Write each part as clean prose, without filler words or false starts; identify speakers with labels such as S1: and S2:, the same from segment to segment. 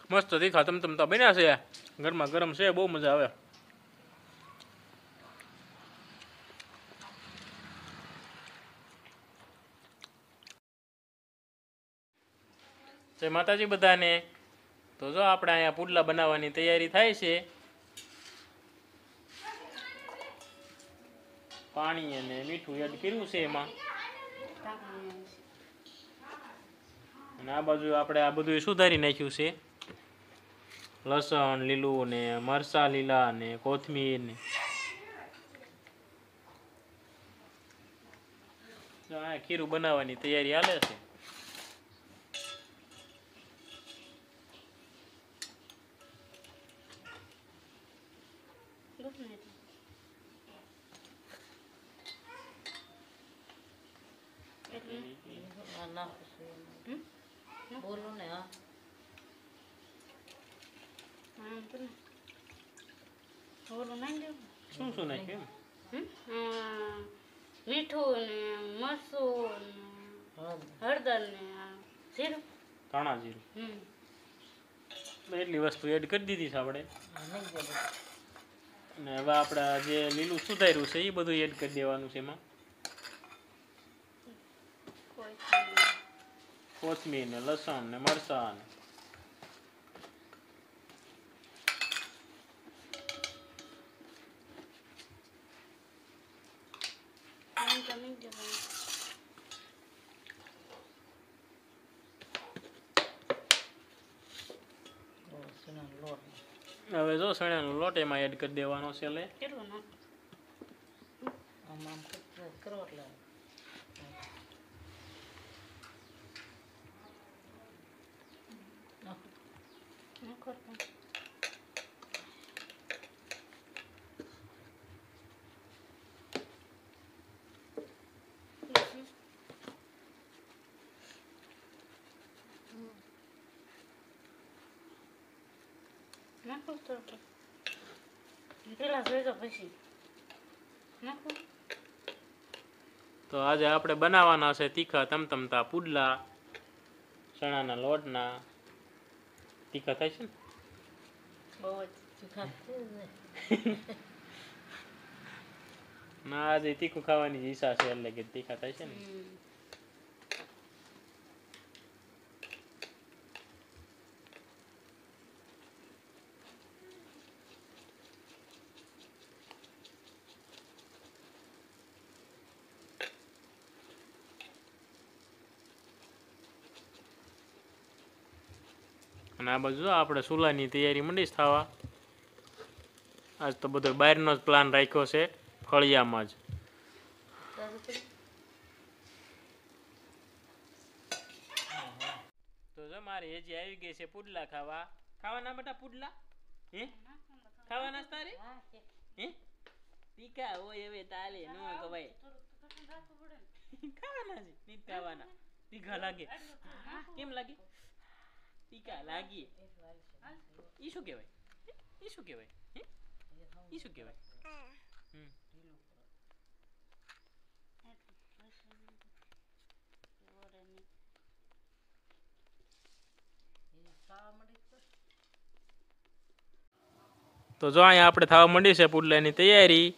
S1: મસ્ત તીખા તમતમતા બન્યા છે, ગરમા ગરમ છે, બહુ મજા આવે. જય માતાજી બધાને. તો જો આપણે અહીંયા પુડલા બનાવવાની તૈયારી થાય છે. પાણી અને મીઠું એડ કર્યું છે એમાં, અને આ બાજુ આપણે આ બધું સુધારી નાખ્યું છે. લસણ લીલું ને મરચાં લીલા ને કોથમીર ને ખીરું બનાવવાની તૈયારી હાલે છે.
S2: બોલો ને. હા
S1: શું શું નાખ્યું?
S3: મીઠું ને મરચું હળદર ને જીરું,
S1: ધાણા જીરું, એટલી વસ્તુ એડ કરી દીધી છે આપણે. અને હવે આપણે જે લીલું સુધાર્યું છે એ બધું એડ કરી દેવાનું છે એમાં. કોથમીર ને લસણ ને મરચાં ને હવે જો સણાનો લોટ એમાં એડ કરી દેવાનો છે. લે તો આજે આપણે બનાવવાના છે તીખા તમતમતા પુડલા, ચણાના લોટના. તીખા થાય છે ને? ના, આજે તીખું ખાવાની ઈચ્છા છે એટલે કે તીખા થાય છે ને. અને આ બાજુ આપણે ચૂલાની તૈયારી મંડી થવા. આજ તો બધો બહારનો જ પ્લાન રાખ્યો છે, ફળિયામાં જ. તો જો મારી હેજી આવી ગઈ છે પુડલા ખાવા. ખાવાના બેટા પુડલા? હે ખાવાના તારે? હે તીખા હોય હવે તાલે નો કવાય. ખાવાના છે? નહીં ખાવાના. તીખા લાગે. કેમ લાગે? તીખા લાગી. ઈ શું કહેવાય? ઈ શું કહેવાય? ઈ શું કહેવાય? તો જો અહીંયા આપણે થવા માંડી છે પુડલાની તૈયારી.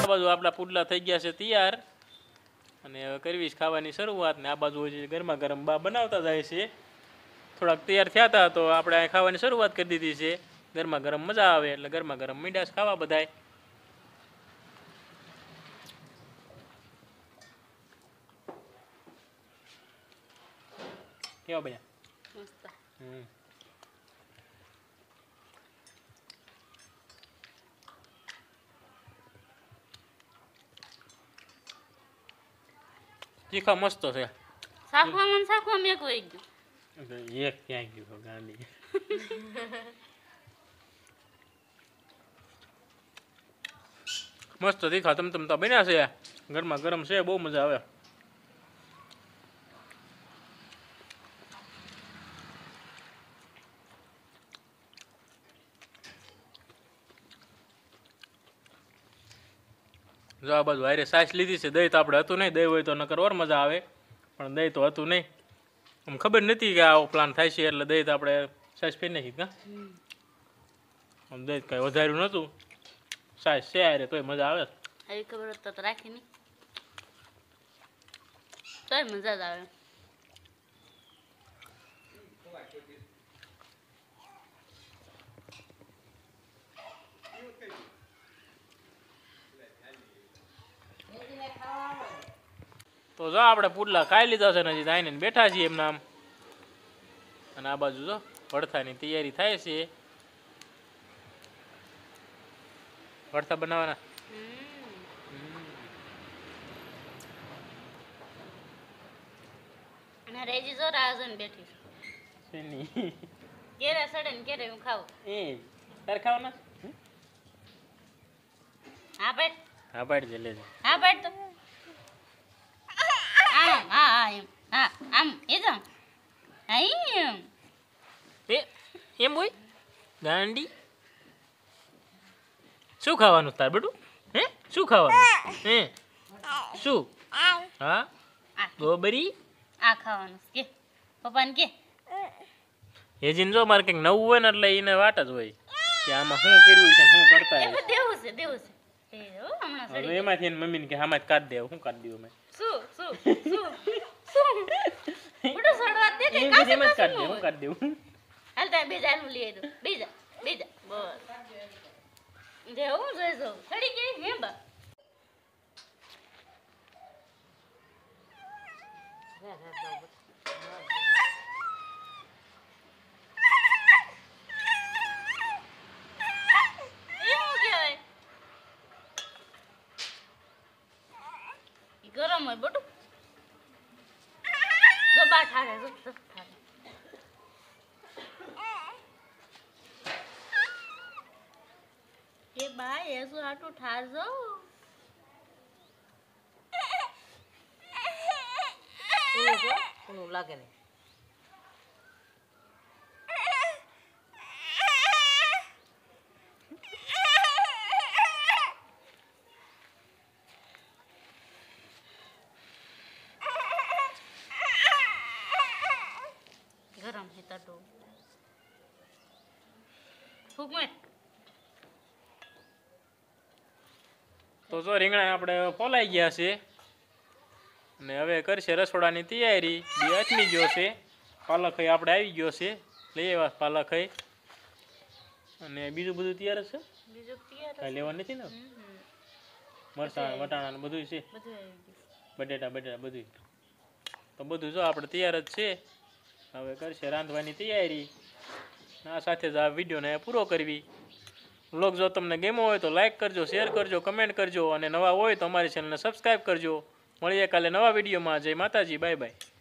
S1: આ બાજુ આપણા પુડલા થઈ ગયા છે તૈયાર અને હવે કરવી છે ખાવાની શરૂઆત ને આ બાજુ હજી ગરમા ગરમ બા બનાવતા જાય છે થોડાક તૈયાર થયા હતા તો આપણે આ ખાવાની શરૂઆત કરી દીધી છે ગરમા ગરમ મજા આવે એટલે ગરમા ગરમ મીંડાસ ખાવા બધાય કેવા બન્યા
S3: મસ્ત
S1: તીખા મસ્ત છે
S3: શાકવામાં એક વહી ગયું
S1: એક ક્યાં ગયું ગાંડી મસ્ત તીખા તમતા બન્યા છે ગરમા ગરમ છે બહુ મજા આવે જો આ બાજુ હારે સાસ લીધી છે દહીં તો આપણે હતું નહીં દહીં હોય તો નકર ઓર મજા આવે પણ દહીં તો હતું નહીં આમ ખબર નથી કે આવો પ્લાન થાય છે એટલે દહીં તો આપણે સાસ ફેરી નાખી કા આમ દહીં કાંઈ વધાર્યું નહોતું સાસ છે હારે તોય મજા આવે
S3: આવી ખબર હોત તો રાખી નહીં તોય મજા જ આવે
S1: તો જો આપણે પુડલા ખાઈ લીધા છે ને હજી આવીને બેઠા છીએ એમના આમ અને આ બાજુ જો ભડથાની તૈયારી થાય છે ભડથા બનાવવાના
S3: અને રેજી જો રાજન બેઠી કેરે સડે ને કેરે હું ખાવું
S1: એ તાર ખાવાના
S3: હા પાડ
S1: હા પાડ જે લેજે
S3: હા પાડ તો આમ હા એમ હા આમ એ જો એમ
S1: એમ હોય ગાંડી શું ખાવાનું તાર બેટું હે શું ખાવાનું હે શું હા ગોબરી
S3: આ ખાવાનું કે પપ્પાને કે
S1: હેજીન જો મારે કંઈક નવું હોય ને એટલે એને વાટ જ હોય કે આમાં શું કર્યું છે શું કરતા
S3: એ દેવું છે એ ઓ હમણાં
S1: હવે એમાંથી એને મમ્મીને કે આમાં જ કાઢ દે શું કાઢ દઉં મેં
S3: શું બડો સડવા દે કે કાસે
S1: એમ જ કાઢ દે હું કાઢ દઉં
S3: હાલ તા બીજા નું લઈ દો બીજા બસ જેવું જોઈજો સડી ગઈ મેંબા ગરમ હોય બટું જબા ઠારે એ બા એસું આટું ઠારજો
S2: લાગે ને
S3: ગરમ છે તટો ફૂક મેં
S1: તો જો રીંગણા આપણે ફોલાઈ ગયા છે અને હવે કરશે રસોડાની તૈયારી બે આથમી ગયો છે પાલક આપણે આવી ગયો છે લઈ આવ્યા પાલક અને બીજું બધું તૈયાર જ છે
S3: બીજું તૈયાર
S1: કાંઈ લેવા નથી ને મરચાં વટાણા ને બધું છે
S3: બધું આવી ગયું
S1: બટેટા બધું તો બધું જો આપણે તૈયાર જ છે હવે કરશે રાંધવાની તૈયારી આ સાથે જ આ વિડીયોને પૂરો કરવી વ્લોગ જો તમને ગમ્યો હોય તો લાઈક કરજો શેર કરજો કમેન્ટ કરજો અને નવા હોય તો અમારી ચેનલને સબસ્ક્રાઈબ કરજો મળીએ કાલે નવા વિડીયોમાં જય માતાજી બાય બાય